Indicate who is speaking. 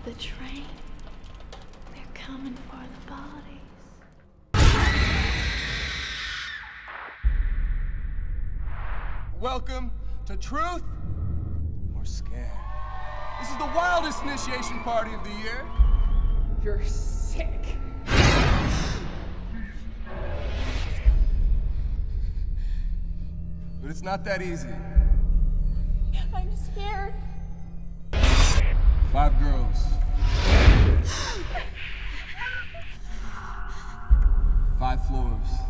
Speaker 1: the train. They're coming for the bodies.
Speaker 2: Welcome to Truth or Scared. This is the wildest initiation party of the year.
Speaker 3: You're sick.
Speaker 2: But it's not that easy.
Speaker 1: I'm scared.
Speaker 2: 5 girls. 5 floors.